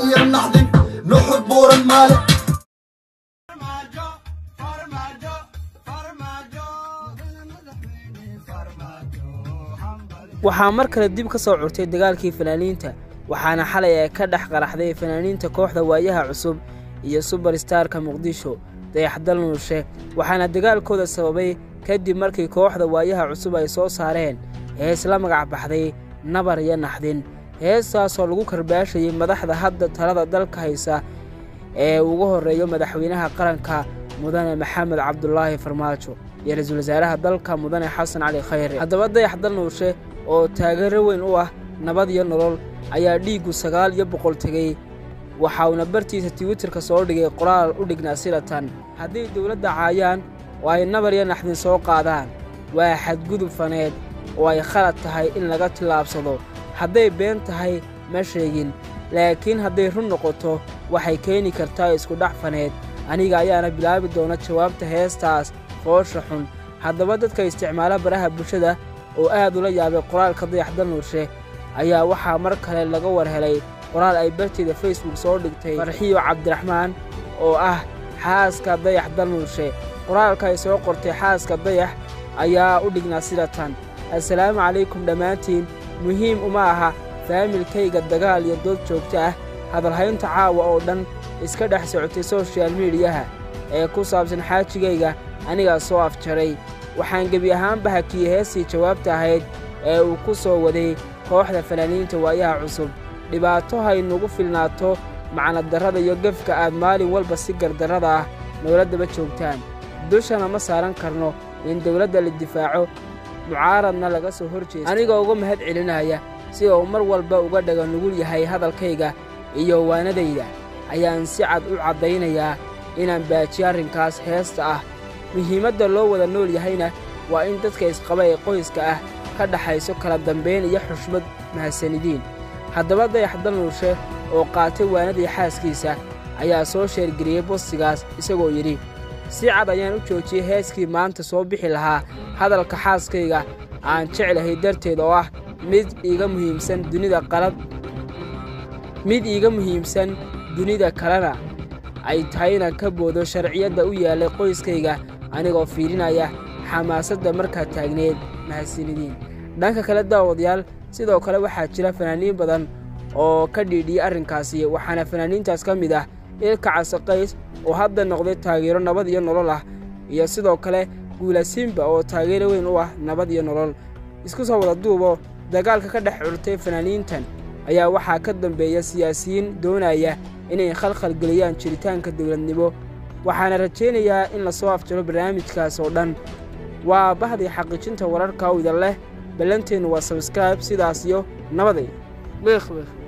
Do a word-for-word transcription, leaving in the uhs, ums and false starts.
ويرنحدن نحب بور المالك waxaa mar kale dib ka soo curtay dagaalkii fanaaniinta waxaana xalay ay ka dhex qaraxday fanaaniinta kooxda waayaha cusub iyo superstar-ka Muqdisho Dayaxdal Nuurshe waxaana dagaalkooda sababay kadib markii kooxda waayaha cusub ay soo saareen hees la magac baxday Nabar iyo Naxdin heesaasoo lagu karbaashayay madaxda hadda talada dalka haysa ee ugu horeeyo madaxweynaha qaranka mudane Maxamed Cabdullaahi Farmaajo iyo ra'iisul wasaaraha dalka mudane Xasan Cali Khayre haddaba Dayaxdal Nuurshe oo taageero weyn u ah nabad iyo nolol ayaa dhiigu sagaal iyo boqol tagay waxa uu bartiisa Twitter-ka soo dhigay qoraal u dhignaa silatan haddii dawladda caayaan oo ay nabar iyo naxdin soo qaadaan waa xadgudub faneed oo ay khalad tahay in laga tilaabsado hadday been tahay ma sheegin laakiin hadday run noqoto waxay keeni kartaa isku dhac faneed aniga ayaana bilaabi doona jawaabta heestaas foosha xun haddaba dadka isticmaala baraha bulshada oo aad ula yaabay qoraalka Dayaxdal Nuurshe ayaa waxaa mar kale laga war helay qoraal ay bartida Facebook soo dhigtay Farxiyo Cabdiraxmaan oo ah xaaska Dayaxdal Nuurshe qoraalka ay soo qortay xaaska Dayax ayaa u dhignaa silatan assalaamu calaykum dhamaantiin muhiim uma aha faamilkayga dagaal iyo dood joogto ah hadalhaynta caawa oo dhan iska dhex socotay social media ee ku saabsan xaajigayga aniga soo afjaray waxaan gabi ahaanba hakiyay heestii jawaabta ahayd ee uu ku soo waday kooxda fanaaniinta waayaha cusub dhibaato hay nagu filnaato macna darrada iyo gafka aad maalin walba si gardarrada ah dawladda joogtaan dushana ma saaran karno in dawladda la difaaco mucaaradna laga soo horjeesto aniga uga mahad celinaya si uu mar walba uga dhaga nugul yahay hadalkayga iyo waanadayda ayaan si cad u cadaynayaa inaan baajiyo arrinkaas heesta ah muhiimadda loo wada nool yahayna waa in dadka isqaba ee qoyska ah ka dhaxayso kala dambeyn iyo xushmad mahasanidiin haddaba Dayaxdal Nuurshe oo qaatay waanadii xaaskiisa ayaa soo sheergeliyay bostigaas isagoo yidhi si cad ayaan u joojiyay heeskii maanta soo bixi lahaa hadalka xaaskayga aan jeclahay darteed oo ah mid iiga muhiimsan dunida qalad mid iiga muhiimsan dunida kalena ay tahay inaan ka boodo sharciyadda u yaalay qoyskayga anigoo fiirinaya xamaasadda markaa taagneed mahasanidiin dhanka kale daawadayaal sidoo kale waxaa jira fanaaniin badan oo ka dhiidhiyay arrinkaasi waxaana fanaaniintaas ka mid ah Ilka Casaqays oo hadda noqday taageero nabad iyo nolol ah iyo sidoo kale Guula Simba oo taageero weyn u ah nabad iyo nolol isku soo wada duubo dagaalka ka dhex curtay fanaaniintan ayaa waxaa ka dambeeya siyaasiyiin doonaya inay khalkhal galiyaan jiritaanka dawladnimo waxaana rajaynayaa in la soo afjaro barnaamijkaas oo dhan waa bahdii xaqiijinta wararka oo idin leh ballanteenu waa subscribe sidaas iyo nabaday